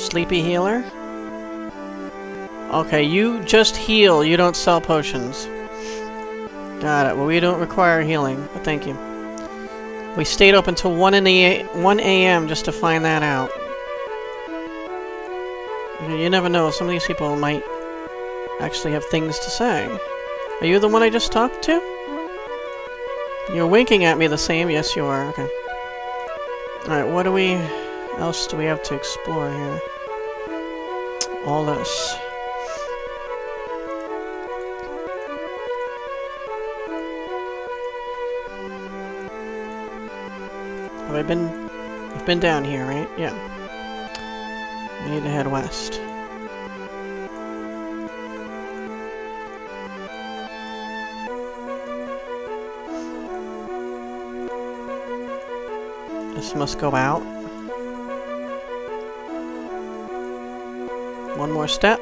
Sleepy healer? Okay, you just heal, you don't sell potions. Got it. Well, we don't require healing, but thank you. We stayed up until 1 a.m. just to find that out. You never know, some of these people might actually have things to say. Are you the one I just talked to? You're winking at me the same? Yes, you are. Okay. Alright, what else do we have to explore here? All this. We've been down here, right? Yeah. We need to head west. This must go out. One more step.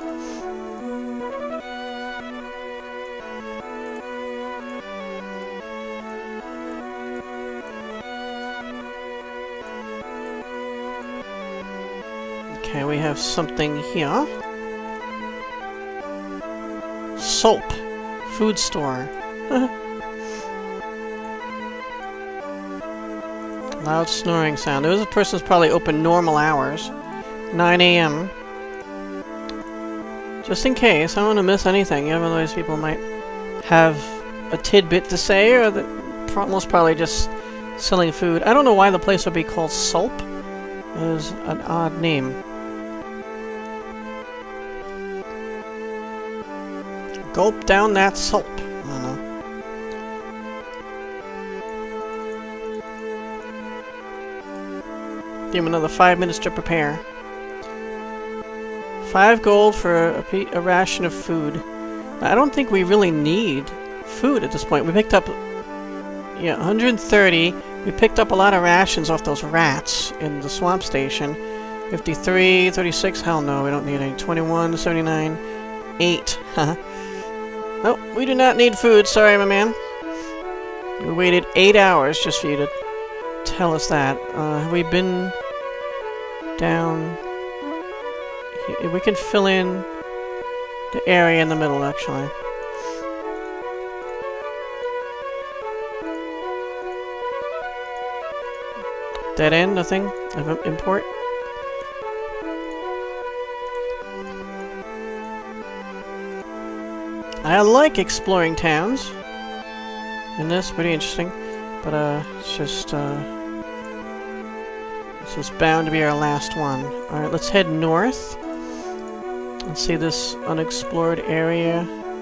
Okay, we have something here. Soap. Food store. Loud snoring sound. This person's probably open normal hours. 9 a.m. Just in case. I don't want to miss anything. Even though these people might have a tidbit to say, or most probably just selling food. I don't know why the place would be called Soap. It is an odd name. Gulp down that soap. I don't know. Give him another 5 minutes to prepare. 5 gold for a ration of food. I don't think we really need food at this point. We picked up, yeah, 130. We picked up a lot of rations off those rats in the swamp station. 53, 36. Hell no, we don't need any. 21, 79, 8. Nope, we do not need food. Sorry, my man. We waited 8 hours just for you to tell us that. Have we been down here? We can fill in the area in the middle, actually. Dead end, nothing of import. I like exploring towns. And this pretty interesting. But it's just this is bound to be our last one. Alright, let's head north. Let's see this unexplored area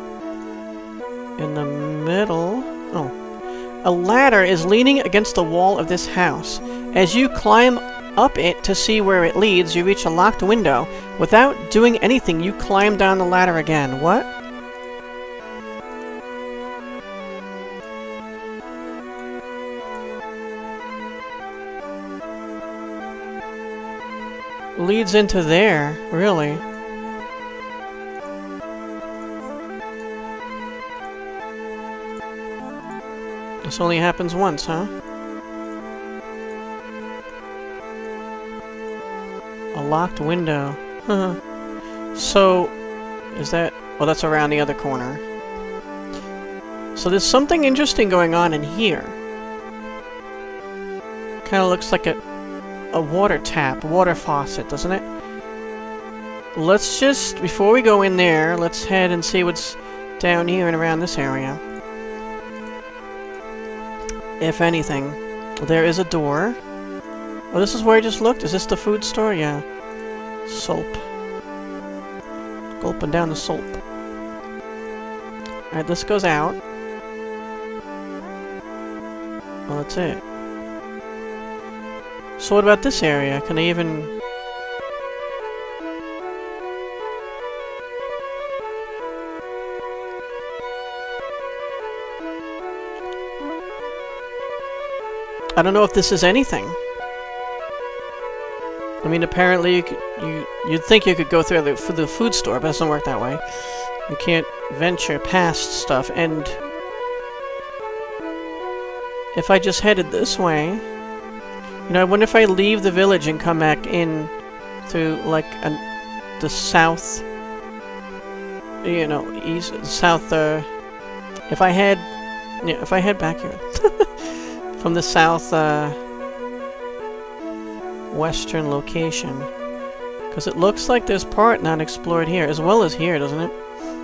in the middle. Oh. A ladder is leaning against the wall of this house. As you climb up it to see where it leads, you reach a locked window. Without doing anything, you climb down the ladder again. What? Leads into there, really. This only happens once, huh? A locked window. So, is that... Oh, that's around the other corner. So there's something interesting going on in here. Kind of looks like a water tap, water faucet, doesn't it? Let's just, before we go in there, let's head and see what's down here and around this area. If anything. There is a door. Oh, this is where I just looked? Is this the food store? Yeah. Soap. Gulping down the soap. Alright, this goes out. Well, that's it. So what about this area? Can I even... I don't know if this is anything. I mean, apparently you'd think you could go through the food store, but it doesn't work that way. You can't venture past stuff, and... If I just headed this way... You know, I wonder if I leave the village and come back in through like the south, you know, east, south. If I head back here from the south western location, because it looks like there's part not explored here as well as here, doesn't it?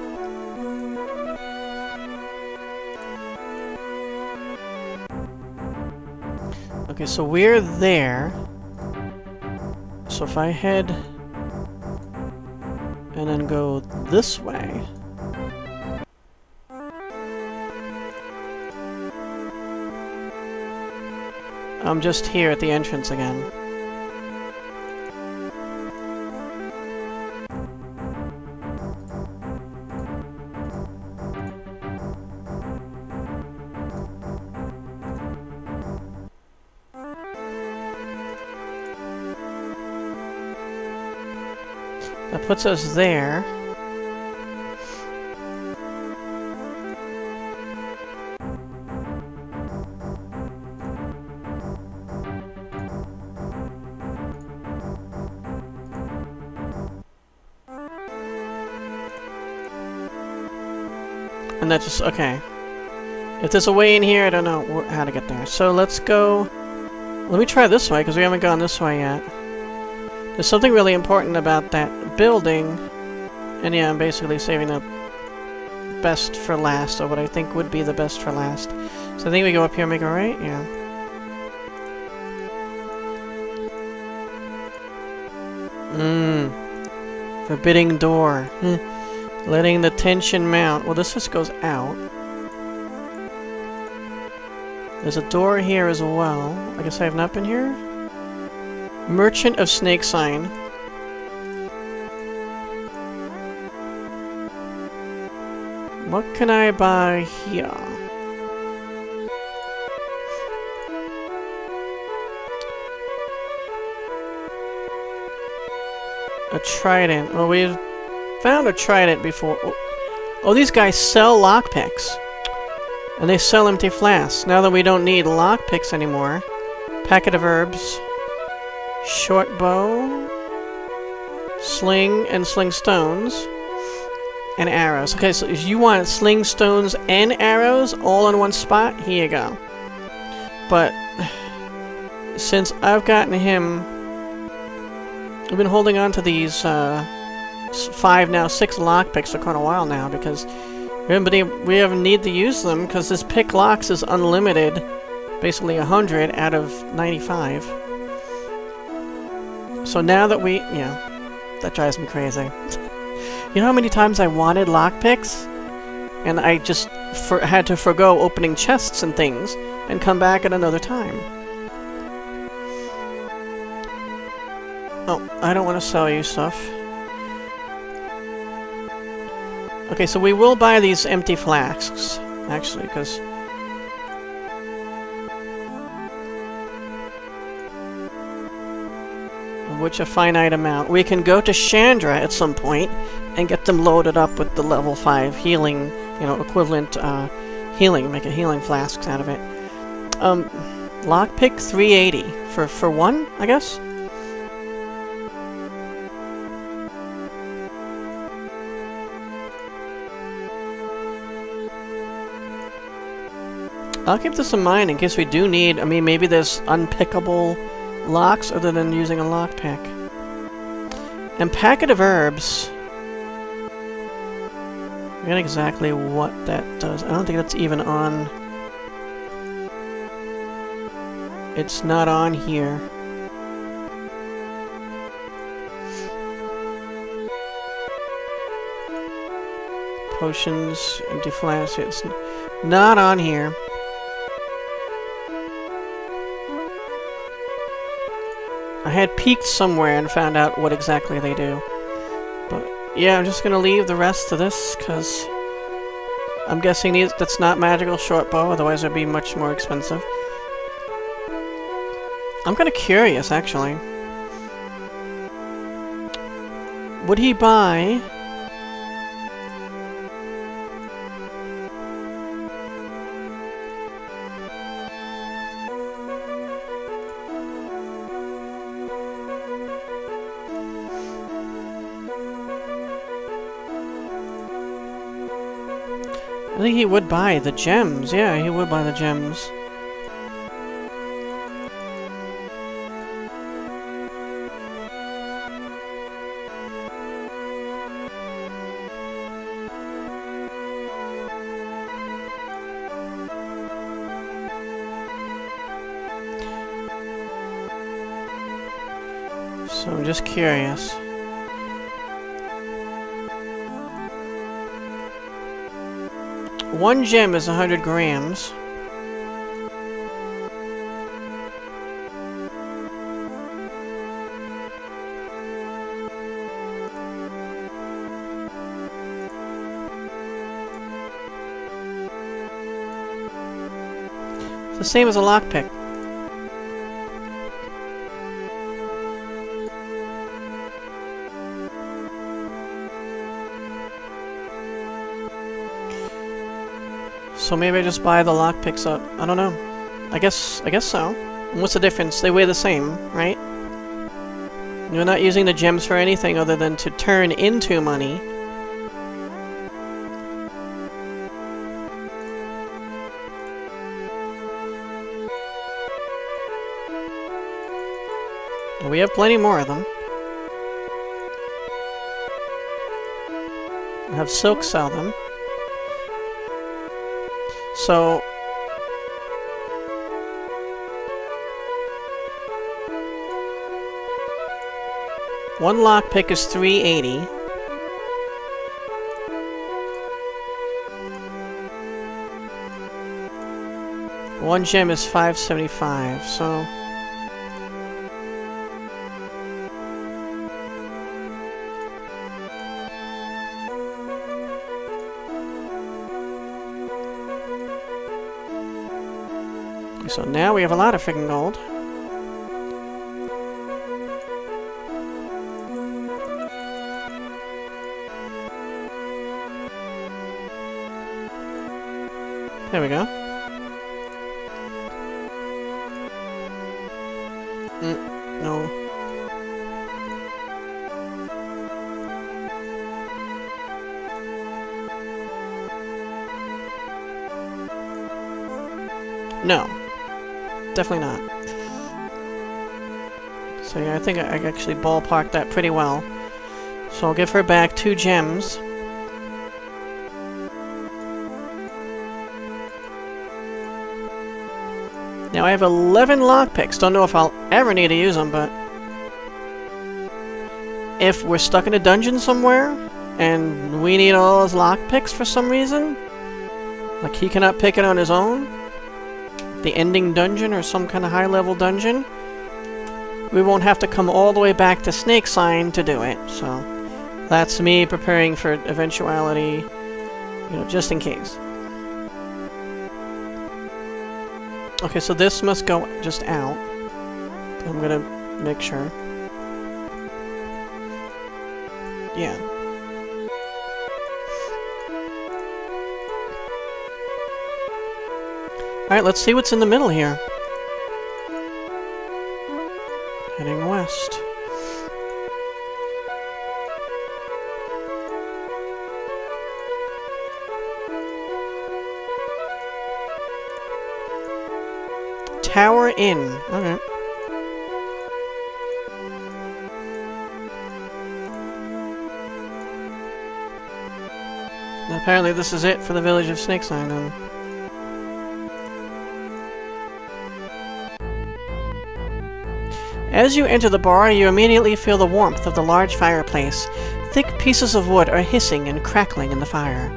Okay, so we're there. So if I head and then go this way, I'm just here at the entrance again. That puts us there. And that just, okay. If there's a way in here, I don't know how to get there. So let's go, let me try this way, because we haven't gone this way yet. There's something really important about that building, and yeah, I'm basically saving the best for last, or what I think would be the best for last. So I think we go up here and make a right, yeah. Forbidding door. Letting the tension mount. Well, this just goes out. There's a door here as well. I guess I have not been here. Merchant of Snake Sign. What can I buy here? A trident. Well, we've found a trident before. Oh, these guys sell lockpicks. And they sell empty flasks. Now that we don't need lockpicks anymore. Packet of herbs. Short bow. Sling and sling stones. And arrows. Okay, so if you want sling stones and arrows all in one spot, here you go. But since I've gotten him, I've been holding on to these 6 lockpicks for quite a while now, because we haven't need to use them, because this pick locks is unlimited, basically 100 out of 95. So now that we, yeah, that drives me crazy. You know how many times I wanted lockpicks? And I just had to forgo opening chests and things, and come back at another time. Oh, I don't want to sell you stuff. Okay, so we will buy these empty flasks, actually, because which a finite amount. We can go to Chandra at some point and get them loaded up with the level 5 healing, you know, equivalent healing, make a healing flasks out of it. Lockpick 380 for one, I guess. I'll keep this in mind in case we do need, I mean, maybe there's unpickable locks other than using a lockpick. And packet of herbs. I forget exactly what that does. I don't think that's even on. It's not on here. Potions, empty flasks. It's not on here. I had peeked somewhere and found out what exactly they do. But yeah, I'm just gonna leave the rest to this, because I'm guessing that's not magical short bow, otherwise it'd be much more expensive. I'm kinda curious, actually. Would he buy... think he would buy the gems. Yeah, he would buy the gems. So I'm just curious. One gem is 100 grams. It's the same as a lockpick. So maybe I just buy the lockpicks up. I don't know. I guess so. And what's the difference? They weigh the same, right? You're not using the gems for anything other than to turn into money. We have plenty more of them. I have silk sell them. So, one lockpick is 380. One gem is 575, so... So now we have a lot of freaking gold. There we go. No. No. Definitely not. So yeah, I think I actually ballparked that pretty well. So I'll give her back 2 gems. Now I have 11 lockpicks. Don't know if I'll ever need to use them, but... if we're stuck in a dungeon somewhere, and we need all those lockpicks for some reason, like he cannot pick it on his own, the ending dungeon or some kind of high-level dungeon, we won't have to come all the way back to Snake Sign to do it. So that's me preparing for eventuality, you know, just in case. Okay, so this must go just out. I'm gonna make sure. Yeah. Alright, let's see what's in the middle here. Heading west. Tower Inn. Okay. Apparently this is it for the village of Snakeside then. As you enter the bar, you immediately feel the warmth of the large fireplace. Thick pieces of wood are hissing and crackling in the fire.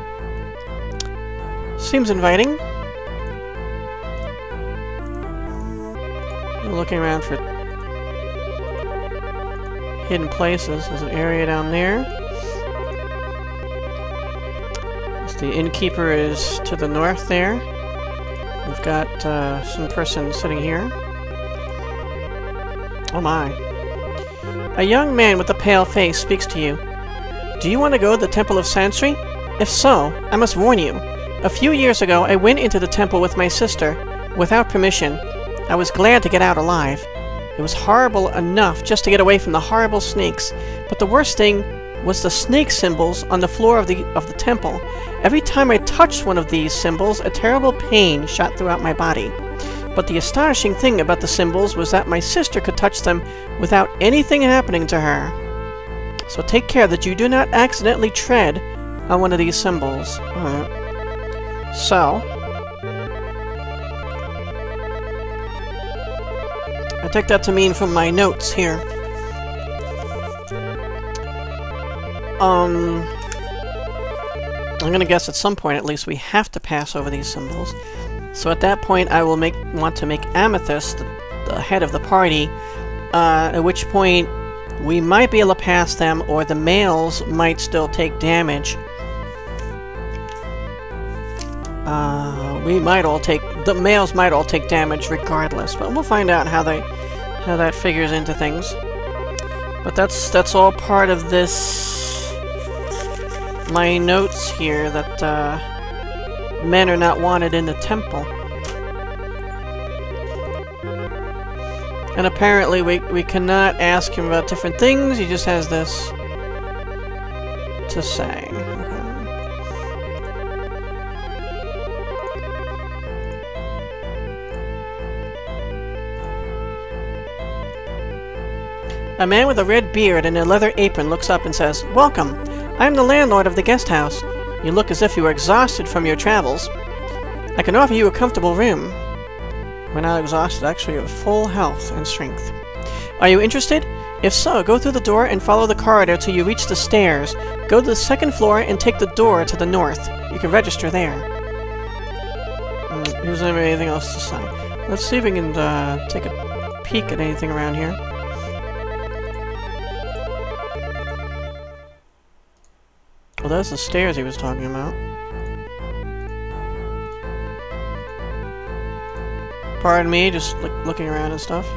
Seems inviting. Looking around for hidden places. There's an area down there. The innkeeper is to the north there. We've got some person sitting here. Oh my. A young man with a pale face speaks to you. Do you want to go to the Temple of Sansri? If so, I must warn you. A few years ago, I went into the temple with my sister, without permission. I was glad to get out alive. It was horrible enough just to get away from the horrible snakes, but the worst thing was the snake symbols on the floor of the temple. Every time I touched one of these symbols, a terrible pain shot throughout my body. But the astonishing thing about the symbols was that my sister could touch them without anything happening to her. So take care that you do not accidentally tread on one of these symbols. Alright. So, I take that to mean from my notes here. I'm gonna guess at some point at least we have to pass over these symbols. So at that point I will want to make Amethyst the head of the party, at which point we might be able to pass them, or the males might still take damage. The males might all take damage regardless, but we'll find out how that figures into things. But that's all part of this, my notes here, that men are not wanted in the temple. And apparently we cannot ask him about different things, he just has this to say. A man with a red beard and a leather apron looks up and says, "Welcome! I am the landlord of the guest house. You look as if you were exhausted from your travels. I can offer you a comfortable room." We're not exhausted, actually, we have full health and strength. Are you interested? If so, go through the door and follow the corridor till you reach the stairs. Go to the second floor and take the door to the north. You can register there. He doesn't have anything else to say. Let's see if we can take a peek at anything around here. Well, that's the stairs he was talking about. Pardon me, just looking around and stuff.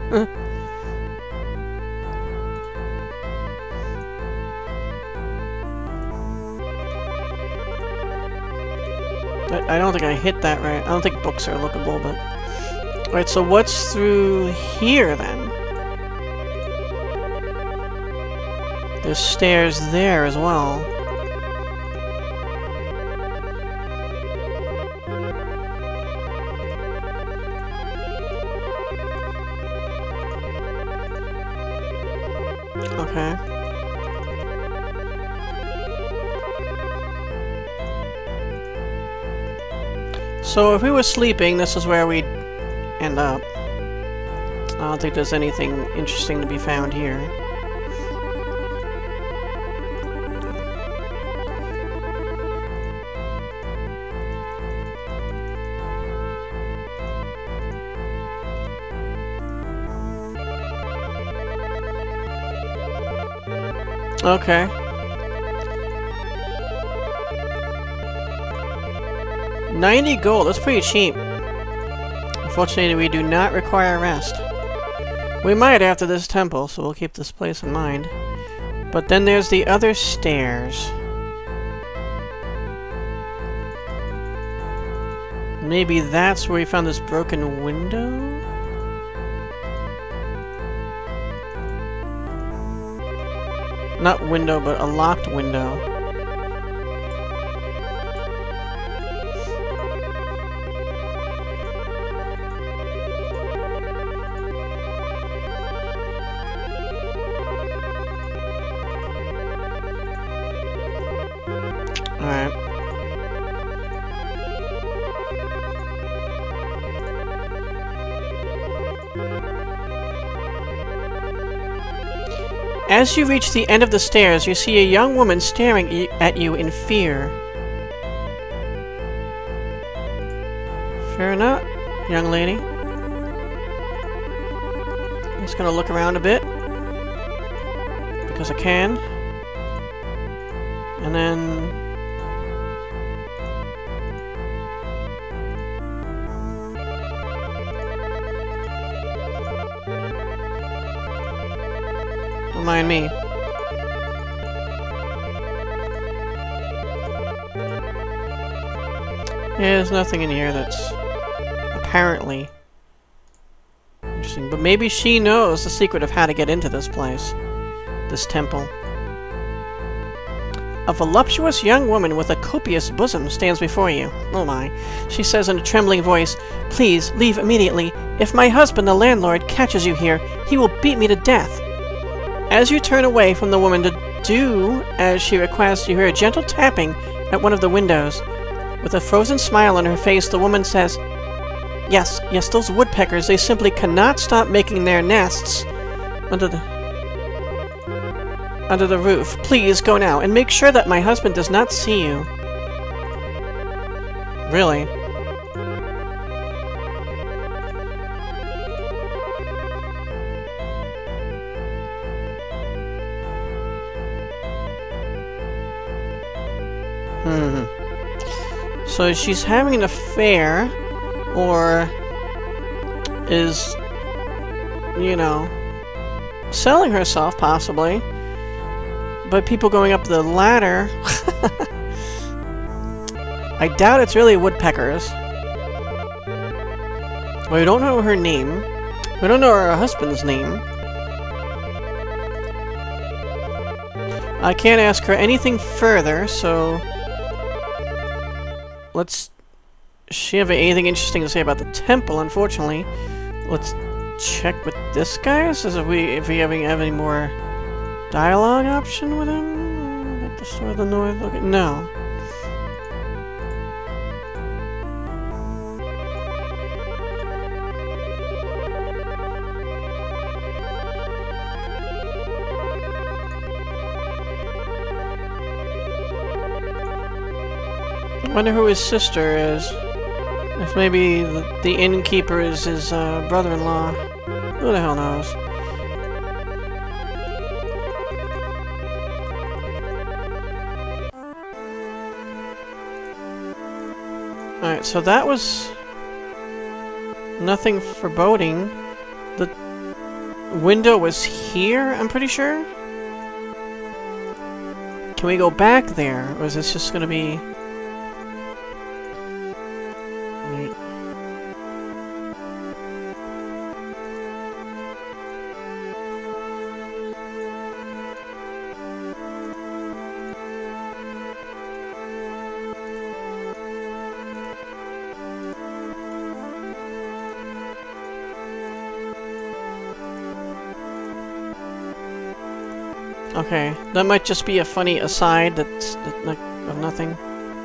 I don't think I hit that right. I don't think books are lookable, but... Alright, so what's through here, then? There's stairs there as well. Okay. So if we were sleeping, this is where we'd end up. I don't think there's anything interesting to be found here. Okay. $90 gold, that's pretty cheap. Unfortunately, we do not require rest. We might after this temple, so we'll keep this place in mind. But then there's the other stairs. Maybe that's where we found this broken window? Not window, but a locked window. Alright. As you reach the end of the stairs, you see a young woman staring at you in fear. Fear not, young lady. I'm just gonna look around a bit. Because I can. And then... don't mind me. Yeah, there's nothing in here that's apparently interesting. But maybe she knows the secret of how to get into this place. This temple. A voluptuous young woman with a copious bosom stands before you. Oh my. She says in a trembling voice, "Please, leave immediately. If my husband, the landlord, catches you here, he will beat me to death." As you turn away from the woman to do as she requests, you hear a gentle tapping at one of the windows. With a frozen smile on her face, the woman says, Yes, those woodpeckers, they simply cannot stop making their nests under the roof. Please, go now, and make sure that my husband does not see you. Really? So she's having an affair, or is, you know, selling herself, possibly. But people going up the ladder... I doubt it's really woodpeckers. We don't know her name. We don't know her husband's name. I can't ask her anything further, so... Let's... She have anything interesting to say about the temple, unfortunately. Let's check with this guy. Says if we have any more dialogue option with him? At the store of the north? Okay, no. I wonder who his sister is. If maybe the innkeeper is his brother-in-law. Who the hell knows? Alright, so that was nothing foreboding. The window was here, I'm pretty sure? Can we go back there? Or is this just gonna be... Okay, that might just be a funny aside that's like of nothing.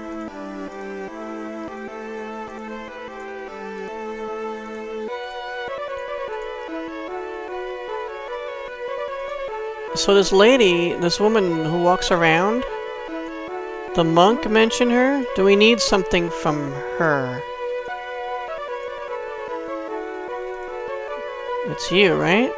So this lady, this woman who walks around, the monk mentioned her? Do we need something from her? It's you, right?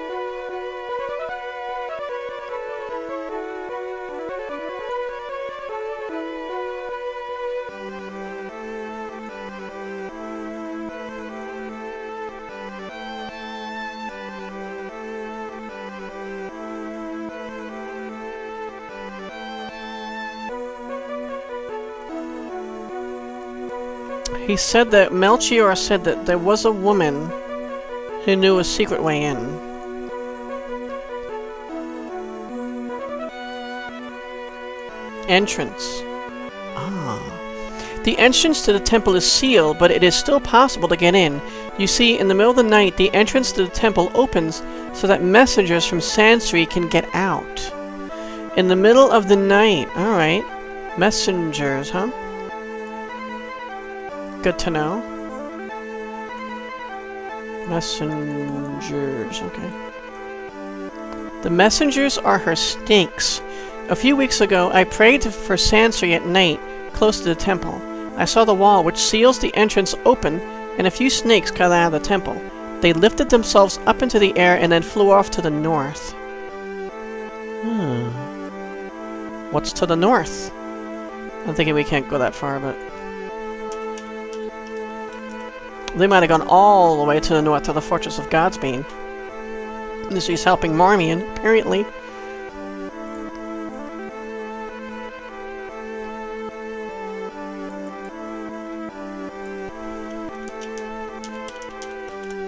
He said that Melchior said that there was a woman who knew a secret way in. Entrance. Ah. The entrance to the temple is sealed, but it is still possible to get in. You see, in the middle of the night, the entrance to the temple opens so that messengers from Sansri can get out. In the middle of the night. Alright. Messengers, huh? Good to know. Messengers, okay. The messengers are her snakes. A few weeks ago, I prayed for Sansri at night, close to the temple. I saw the wall which seals the entrance open, and a few snakes got out of the temple. They lifted themselves up into the air and then flew off to the north. What's to the north? I'm thinking we can't go that far, but... They might have gone all the way to the north to the Fortress of Godsbane. She's helping Marmion, apparently.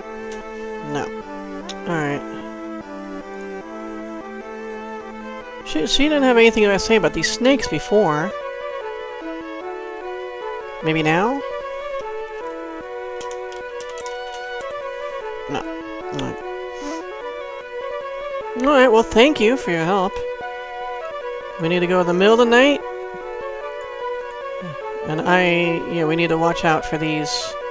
No. Alright. She didn't have anything to say about these snakes before. Maybe now? No. Alright, well thank you for your help. We need to go in the middle of the night. And yeah, we need to watch out for these.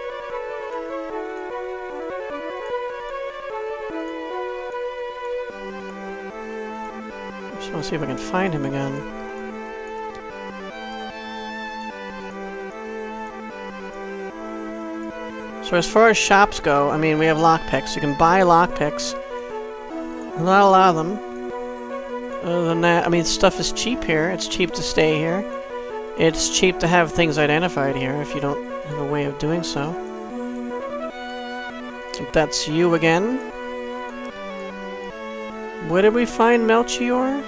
Just want to see if I can find him again. So as far as shops go, I mean, we have lockpicks. You can buy lockpicks. Not a lot of them. Other than that, I mean, stuff is cheap here. It's cheap to stay here. It's cheap to have things identified here if you don't have a way of doing so. That's you again. Where did we find Melchior?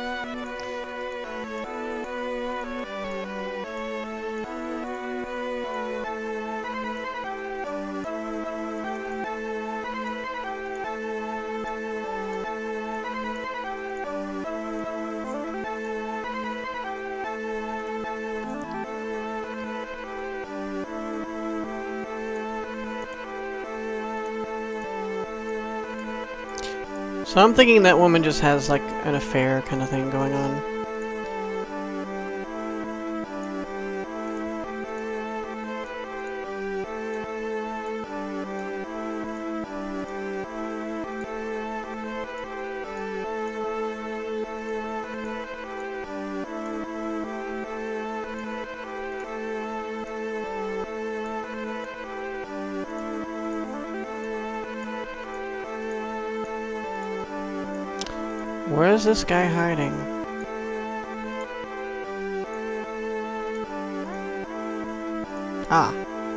So I'm thinking that woman just has, like, an affair kind of thing going on. Where is this guy hiding? Ah.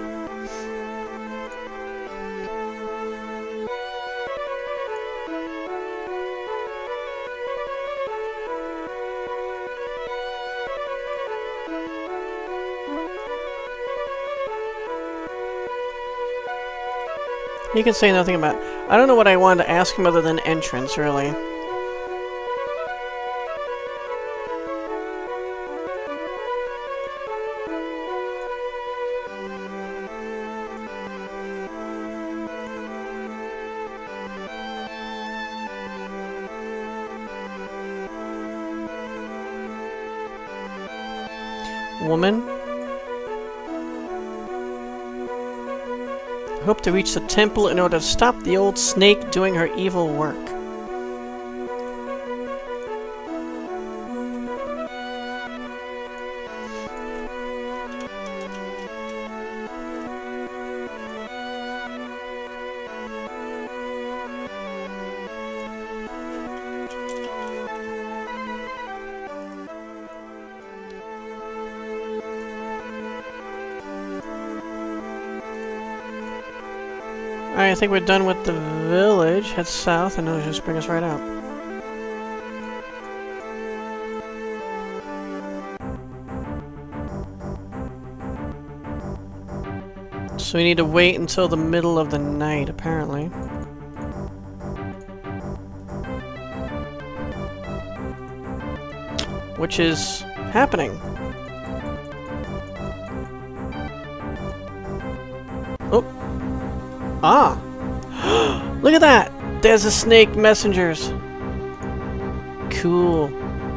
He can say nothing about... I don't know what I wanted to ask him other than entrance, really. Woman. I hope to reach the temple in order to stop the old snake doing her evil work. Alright, I think we're done with the village. Head south and it'll just bring us right out. So we need to wait until the middle of the night, apparently. Which is happening. Oh. Ah! Look at that! There's the snake messengers! Cool.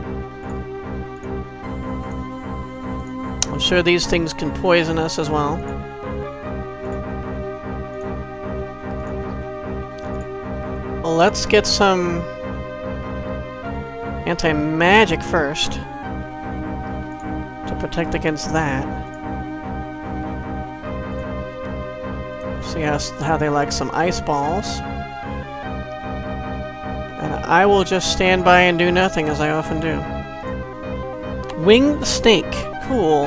I'm sure these things can poison us as well. Well, let's get some anti-magic first to protect against that. See how they like some ice balls. And I will just stand by and do nothing, as I often do. Wing the snake. Cool.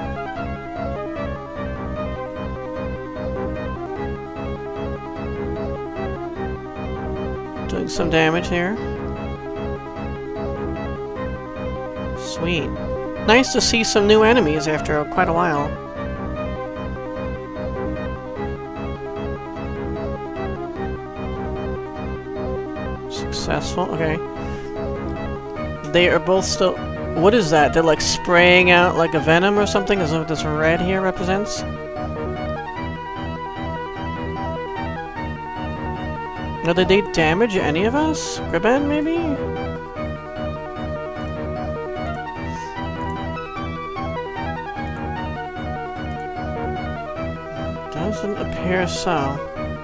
Doing some damage here. Sweet. Nice to see some new enemies after quite a while. Successful, okay. they are both still... What is that? They're like spraying out like a venom or something? Is that what this red here represents? Now, did they damage any of us? Griben, maybe? Doesn't appear so.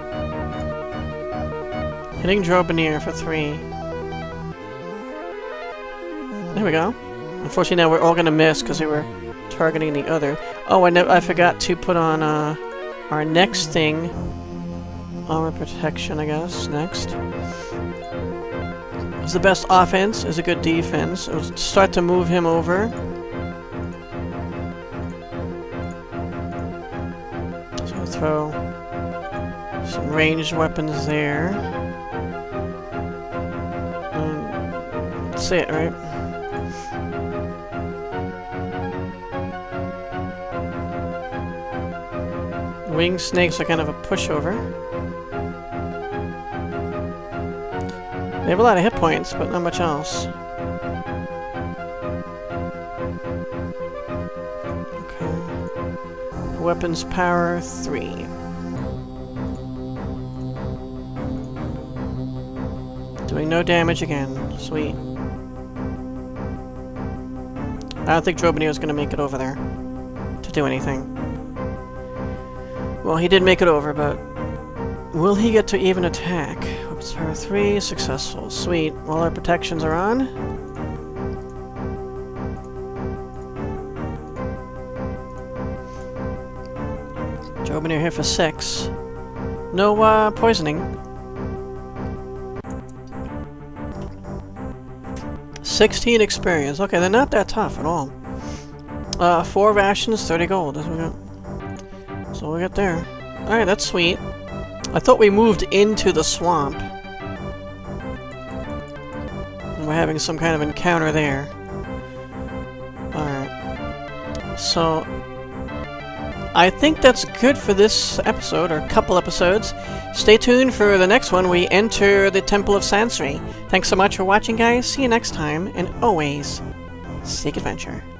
Hitting Drobanier for 3. There we go. Unfortunately, now we're all gonna miss because we were targeting the other. Oh, I forgot to put on our next thing. Armor protection, I guess. Next. Is the best offense, is a good defense. We'll start to move him over. So we'll throw some ranged weapons there. That's it, right? Wing snakes are kind of a pushover. They have a lot of hit points, but not much else. Okay. Weapons power 3. Doing no damage again. Sweet. I don't think Drobanier is going to make it over there to do anything. Well, he did make it over, but will he get to even attack? Weapons power 3, successful. Sweet. All our protections are on. Drobanier here for 6. No poisoning. 16 experience. Okay, they're not that tough at all. 4 rations, 30 gold. That's what we got. So we got there. Alright, that's sweet. I thought we moved into the swamp. And we're having some kind of encounter there. Alright. So, I think that's good for this episode, or a couple episodes. Stay tuned for the next one. We enter the Temple of Sansri. Thanks so much for watching, guys. See you next time, and always, seek adventure.